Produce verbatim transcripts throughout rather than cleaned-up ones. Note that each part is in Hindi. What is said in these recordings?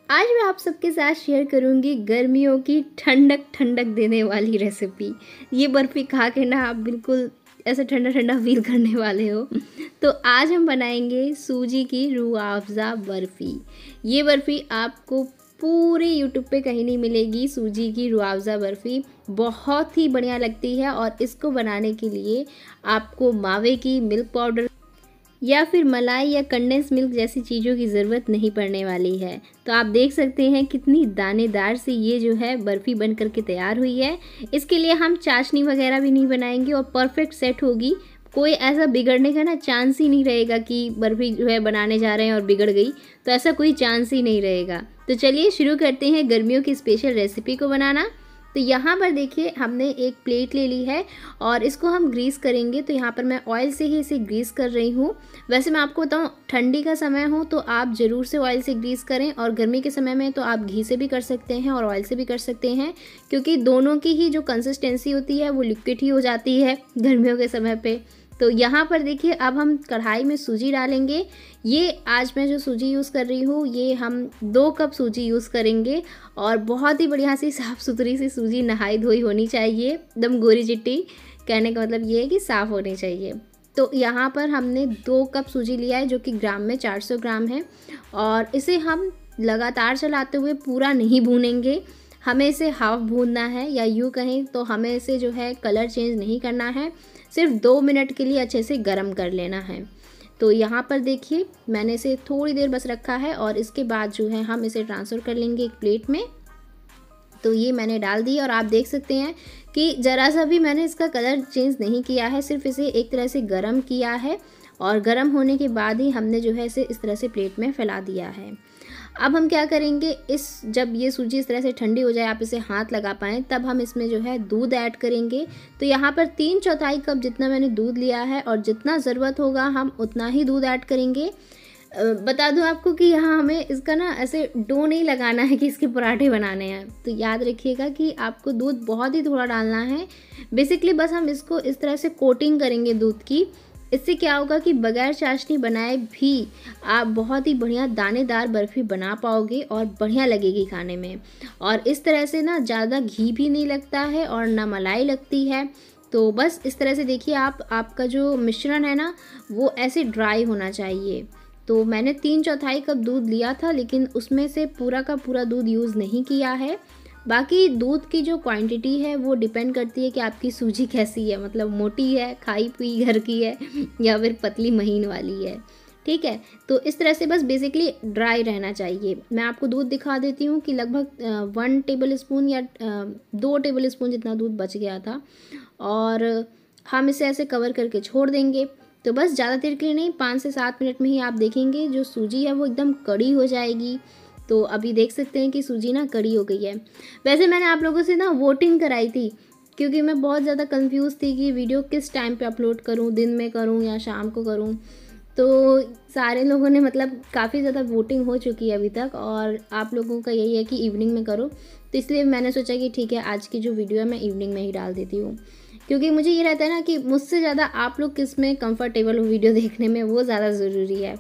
आज मैं आप सबके साथ शेयर करूंगी गर्मियों की ठंडक ठंडक देने वाली रेसिपी। ये बर्फ़ी खा के ना आप बिल्कुल ऐसा ठंडा ठंडा फील करने वाले हो। तो आज हम बनाएंगे सूजी की रूह अफ़ज़ा बर्फ़ी। ये बर्फ़ी आपको पूरे यूट्यूब पे कहीं नहीं मिलेगी। सूजी की रूह अफ़ज़ा बर्फ़ी बहुत ही बढ़िया लगती है और इसको बनाने के लिए आपको मावे की, मिल्क पाउडर या फिर मलाई या कंडेंस मिल्क जैसी चीज़ों की ज़रूरत नहीं पड़ने वाली है। तो आप देख सकते हैं कितनी दानेदार से ये जो है बर्फ़ी बन करके तैयार हुई है। इसके लिए हम चाशनी वगैरह भी नहीं बनाएंगे और परफेक्ट सेट होगी। कोई ऐसा बिगड़ने का ना चांस ही नहीं रहेगा कि बर्फ़ी जो है बनाने जा रहे हैं और बिगड़ गई, तो ऐसा कोई चांस ही नहीं रहेगा। तो चलिए शुरू करते हैं गर्मियों की स्पेशल रेसिपी को बनाना। तो यहाँ पर देखिए हमने एक प्लेट ले ली है और इसको हम ग्रीस करेंगे। तो यहाँ पर मैं ऑयल से ही इसे ग्रीस कर रही हूँ। वैसे मैं आपको बताऊँ, ठंडी का समय हो तो आप ज़रूर से ऑयल से ग्रीस करें और गर्मी के समय में तो आप घी से भी कर सकते हैं और ऑयल से भी कर सकते हैं, क्योंकि दोनों की ही जो कंसिस्टेंसी होती है वो लिक्विड ही हो जाती है गर्मियों के समय पे। तो यहाँ पर देखिए अब हम कढ़ाई में सूजी डालेंगे। ये आज मैं जो सूजी यूज़ कर रही हूँ ये हम दो कप सूजी यूज़ करेंगे और बहुत ही बढ़िया सी साफ़ सुथरी सी सूजी, नहाई धोई होनी चाहिए, एकदम गोरी चिट्टी। कहने का मतलब ये है कि साफ़ होनी चाहिए। तो यहाँ पर हमने दो कप सूजी लिया है जो कि ग्राम में चार सौ ग्राम है और इसे हम लगातार चलाते हुए पूरा नहीं भूनेंगे। हमें इसे हाफ भूनना है, या यूँ कहें तो हमें इसे जो है कलर चेंज नहीं करना है, सिर्फ दो मिनट के लिए अच्छे से गर्म कर लेना है। तो यहाँ पर देखिए मैंने इसे थोड़ी देर बस रखा है और इसके बाद जो है हम इसे ट्रांसफ़र कर लेंगे एक प्लेट में। तो ये मैंने डाल दी और आप देख सकते हैं कि ज़रा सा भी मैंने इसका कलर चेंज नहीं किया है, सिर्फ इसे एक तरह से गर्म किया है और गर्म होने के बाद ही हमने जो है इसे इस तरह से प्लेट में फैला दिया है। अब हम क्या करेंगे, इस जब ये सूजी इस तरह से ठंडी हो जाए, आप इसे हाथ लगा पाएँ, तब हम इसमें जो है दूध ऐड करेंगे। तो यहाँ पर तीन चौथाई कप जितना मैंने दूध लिया है और जितना ज़रूरत होगा हम उतना ही दूध ऐड करेंगे। बता दूं आपको कि यहाँ हमें इसका ना ऐसे डो नहीं लगाना है कि इसके पराठे बनाने हैं। तो याद रखिएगा कि आपको दूध बहुत ही थोड़ा डालना है। बेसिकली बस हम इसको इस तरह से कोटिंग करेंगे दूध की। इससे क्या होगा कि बगैर चाशनी बनाए भी आप बहुत ही बढ़िया दानेदार बर्फ़ी बना पाओगे और बढ़िया लगेगी खाने में। और इस तरह से ना ज़्यादा घी भी नहीं लगता है और ना मलाई लगती है। तो बस इस तरह से देखिए आप आपका जो मिश्रण है ना वो ऐसे ड्राई होना चाहिए। तो मैंने तीन चौथाई कप दूध लिया था, लेकिन उसमें से पूरा का पूरा दूध यूज़ नहीं किया है। बाकी दूध की जो क्वांटिटी है वो डिपेंड करती है कि आपकी सूजी कैसी है, मतलब मोटी है, खाई पी घर की है, या फिर पतली महीन वाली है। ठीक है, तो इस तरह से बस बेसिकली ड्राई रहना चाहिए। मैं आपको दूध दिखा देती हूँ कि लगभग वन टेबल स्पून या दो टेबल स्पून जितना दूध बच गया था और हम इसे ऐसे कवर करके छोड़ देंगे। तो बस ज़्यादा देर के लिए नहीं, पाँच से सात मिनट में ही आप देखेंगे जो सूजी है वो एकदम कड़ी हो जाएगी। तो अभी देख सकते हैं कि सूजी ना कड़ी हो गई है। वैसे मैंने आप लोगों से ना वोटिंग कराई थी, क्योंकि मैं बहुत ज़्यादा कंफ्यूज थी कि वीडियो किस टाइम पे अपलोड करूं, दिन में करूं या शाम को करूं। तो सारे लोगों ने मतलब काफ़ी ज़्यादा वोटिंग हो चुकी है अभी तक और आप लोगों का यही है कि इवनिंग में करो। तो इसलिए मैंने सोचा कि ठीक है आज की जो वीडियो है मैं इवनिंग में ही डाल देती हूँ, क्योंकि मुझे ये रहता है ना कि मुझसे ज़्यादा आप लोग किस में कंफर्टेबल हो वीडियो देखने में, वो ज़्यादा ज़रूरी है।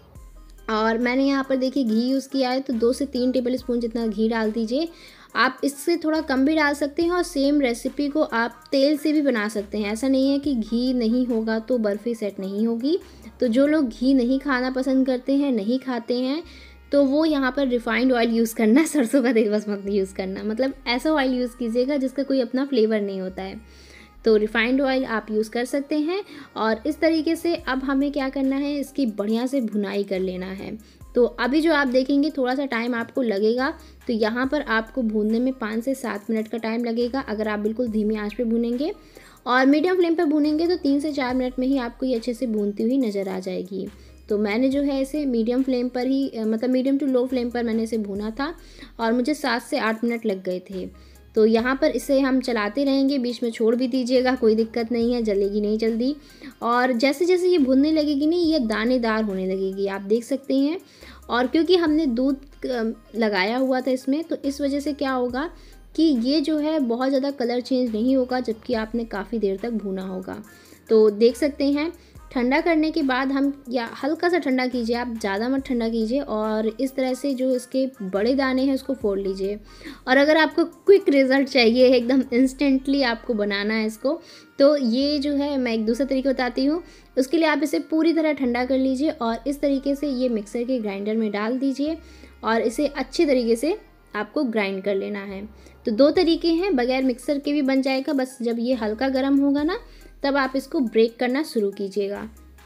और मैंने यहाँ पर देखिए घी यूज़ किया है, तो दो से तीन टेबल स्पून जितना घी डाल दीजिए। आप इससे थोड़ा कम भी डाल सकते हैं और सेम रेसिपी को आप तेल से भी बना सकते हैं। ऐसा नहीं है कि घी नहीं होगा तो बर्फ़ी सेट नहीं होगी। तो जो लोग घी नहीं खाना पसंद करते हैं, नहीं खाते हैं, तो वो यहाँ पर रिफाइंड ऑयल यूज़ करना, सरसों का तेल बस मत यूज़ करना, मतलब ऐसा ऑयल यूज़ कीजिएगा जिसका कोई अपना फ्लेवर नहीं होता है। तो रिफाइंड ऑयल आप यूज़ कर सकते हैं। और इस तरीके से अब हमें क्या करना है, इसकी बढ़िया से भुनाई कर लेना है। तो अभी जो आप देखेंगे थोड़ा सा टाइम आपको लगेगा, तो यहाँ पर आपको भूनने में पाँच से सात मिनट का टाइम लगेगा अगर आप बिल्कुल धीमी आंच पे भूनेंगे। और मीडियम फ्लेम पर भूनेंगे तो तीन से चार मिनट में ही आपको ये अच्छे से भूनती हुई नज़र आ जाएगी। तो मैंने जो है इसे मीडियम फ्लेम पर ही, मतलब मीडियम टू लो फ्लेम पर मैंने इसे भूना था और मुझे सात से आठ मिनट लग गए थे। तो यहाँ पर इसे हम चलाते रहेंगे, बीच में छोड़ भी दीजिएगा, कोई दिक्कत नहीं है, जलेगी नहीं जल्दी। और जैसे जैसे ये भुनने लगेगी नहीं, ये दानेदार होने लगेगी, आप देख सकते हैं। और क्योंकि हमने दूध लगाया हुआ था इसमें, तो इस वजह से क्या होगा कि ये जो है बहुत ज़्यादा कलर चेंज नहीं होगा, जबकि आपने काफ़ी देर तक भूना होगा। तो देख सकते हैं ठंडा करने के बाद हम, या हल्का सा ठंडा कीजिए आप, ज़्यादा मत ठंडा कीजिए, और इस तरह से जो इसके बड़े दाने हैं उसको फोड़ लीजिए। और अगर आपको क्विक रिज़ल्ट चाहिए, एकदम इंस्टेंटली आपको बनाना है इसको, तो ये जो है मैं एक दूसरा तरीका बताती हूँ। उसके लिए आप इसे पूरी तरह ठंडा कर लीजिए और इस तरीके से ये मिक्सर के ग्राइंडर में डाल दीजिए और इसे अच्छी तरीके से आपको ग्राइंड कर लेना है। तो दो तरीके हैं, बगैर मिक्सर के भी बन जाएगा, बस जब ये हल्का गर्म होगा ना तब आप इसको ब्रेक करना शुरू कीजिएगा।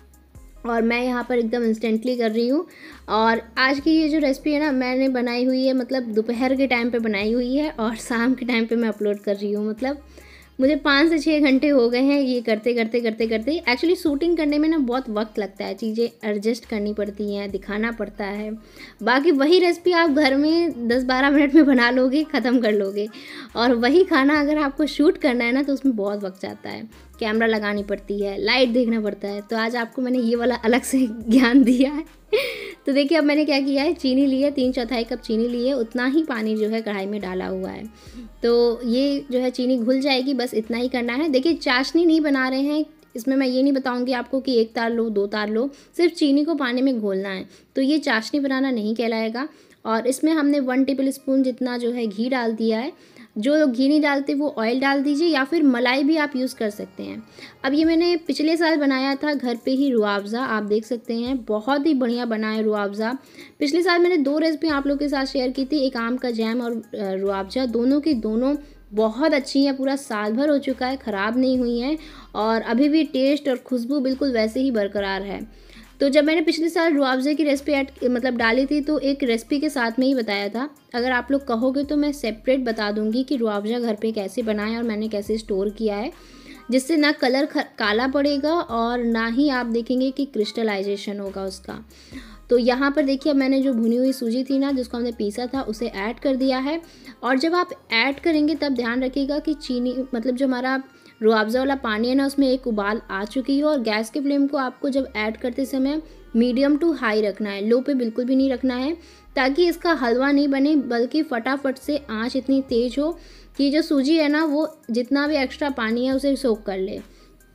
और मैं यहाँ पर एकदम इंस्टेंटली कर रही हूँ। और आज की ये जो रेसिपी है ना, मैंने बनाई हुई है, मतलब दोपहर के टाइम पे बनाई हुई है और शाम के टाइम पे मैं अपलोड कर रही हूँ। मतलब मुझे पाँच से छः घंटे हो गए हैं ये करते करते करते करते। एक्चुअली शूटिंग करने में ना बहुत वक्त लगता है, चीज़ें एडजस्ट करनी पड़ती हैं, दिखाना पड़ता है। बाकी वही रेसिपी आप घर में दस बारह मिनट में बना लोगे, ख़त्म कर लोगे। और वही खाना अगर आपको शूट करना है ना तो उसमें बहुत वक्त जाता है, कैमरा लगानी पड़ती है, लाइट देखना पड़ता है। तो आज आपको मैंने ये वाला अलग से ज्ञान दिया है। तो देखिए अब मैंने क्या किया है, चीनी ली है, तीन चौथाई कप चीनी ली है, उतना ही पानी जो है कढ़ाई में डाला हुआ है। तो ये जो है चीनी घुल जाएगी, बस इतना ही करना है। देखिए चाशनी नहीं बना रहे हैं, इसमें मैं ये नहीं बताऊंगी आपको कि एक तार लो दो तार लो, सिर्फ चीनी को पानी में घोलना है। तो ये चाशनी बनाना नहीं कहलाएगा। और इसमें हमने वन टेबल स्पून जितना जो है घी डाल दिया है। जो लोग घी नहीं डालते वो ऑयल डाल दीजिए, या फिर मलाई भी आप यूज़ कर सकते हैं। अब ये मैंने पिछले साल बनाया था घर पे ही रूअफ़ज़ा, आप देख सकते हैं बहुत ही बढ़िया बना है रूअफ़ज़ा। पिछले साल मैंने दो रेसिपी आप लोग के साथ शेयर की थी, एक आम का जैम और रूअफ़ज़ा, दोनों की दोनों बहुत अच्छी हैं, पूरा साल भर हो चुका है, ख़राब नहीं हुई हैं और अभी भी टेस्ट और खुशबू बिल्कुल वैसे ही बरकरार है। तो जब मैंने पिछले साल रूअफ़ज़े की रेसिपी ऐड मतलब डाली थी तो एक रेसिपी के साथ में ही बताया था। अगर आप लोग कहोगे तो मैं सेपरेट बता दूंगी कि रूअफ़ज़ा घर पे कैसे बनाएं और मैंने कैसे स्टोर किया है, जिससे ना कलर काला पड़ेगा और ना ही आप देखेंगे कि क्रिस्टलाइजेशन होगा उसका। तो यहाँ पर देखिए मैंने जो भुनी हुई सूजी थी ना, जिसको हमने पीसा था, उसे ऐड कर दिया है। और जब आप ऐड करेंगे तब ध्यान रखिएगा कि चीनी मतलब जो हमारा रूअफ़ज़ा वाला पानी है ना, उसमें एक उबाल आ चुकी है। और गैस के फ्लेम को आपको जब ऐड करते समय मीडियम टू हाई रखना है, लो पे बिल्कुल भी नहीं रखना है, ताकि इसका हलवा नहीं बने, बल्कि फटाफट से आंच इतनी तेज़ हो कि जो सूजी है ना वो जितना भी एक्स्ट्रा पानी है उसे सोख कर ले।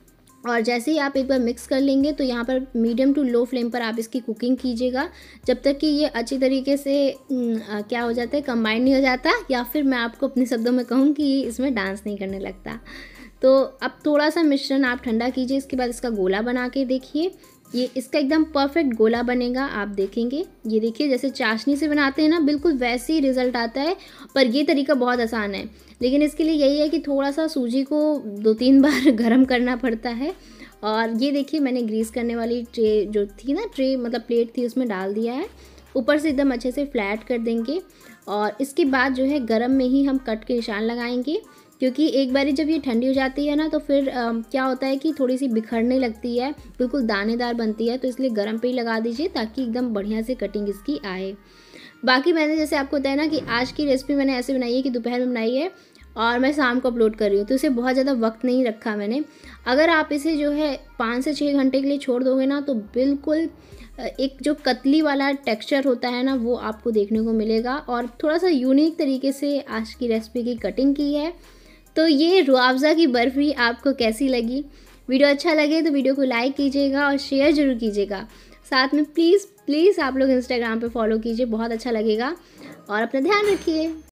और जैसे ही आप एक बार मिक्स कर लेंगे तो यहाँ पर मीडियम टू लो फ्लेम पर आप इसकी कुकिंग कीजिएगा, जब तक कि ये अच्छी तरीके से आ, क्या हो जाता है, कंबाइन नहीं हो जाता, या फिर मैं आपको अपने शब्दों में कहूँ कि इसमें डांस नहीं करने लगता। तो अब थोड़ा सा मिश्रण आप ठंडा कीजिए, इसके बाद इसका गोला बना के देखिए, ये इसका एकदम परफेक्ट गोला बनेगा, आप देखेंगे। ये देखिए जैसे चाशनी से बनाते हैं ना, बिल्कुल वैसे ही रिज़ल्ट आता है। पर ये तरीका बहुत आसान है, लेकिन इसके लिए यही है कि थोड़ा सा सूजी को दो तीन बार गर्म करना पड़ता है। और ये देखिए मैंने ग्रीस करने वाली ट्रे जो थी ना, ट्रे मतलब प्लेट थी, उसमें डाल दिया है। ऊपर से एकदम अच्छे से फ्लैट कर देंगे और इसके बाद जो है गरम में ही हम कट के निशान लगाएंगे, क्योंकि एक बारी जब ये ठंडी हो जाती है ना तो फिर आ, क्या होता है कि थोड़ी सी बिखरने लगती है, बिल्कुल दानेदार बनती है। तो इसलिए गरम पे ही लगा दीजिए ताकि एकदम बढ़िया से कटिंग इसकी आए। बाकी मैंने जैसे आपको बताया ना कि आज की रेसिपी मैंने ऐसे बनाई है कि दोपहर में बनाई है और मैं शाम को अपलोड कर रही हूँ, तो इसे बहुत ज़्यादा वक्त नहीं रखा मैंने। अगर आप इसे जो है पाँच से छः घंटे के लिए छोड़ दोगे ना तो बिल्कुल एक जो कतली वाला टेक्सचर होता है ना वो आपको देखने को मिलेगा। और थोड़ा सा यूनिक तरीके से आज की रेसिपी की कटिंग की है। तो ये रूअफ़ज़ा की बर्फ़ी आपको कैसी लगी? वीडियो अच्छा लगे तो वीडियो को लाइक कीजिएगा और शेयर ज़रूर कीजिएगा। साथ में प्लीज़ प्लीज़ आप लोग इंस्टाग्राम पे फॉलो कीजिए, बहुत अच्छा लगेगा। और अपना ध्यान रखिए।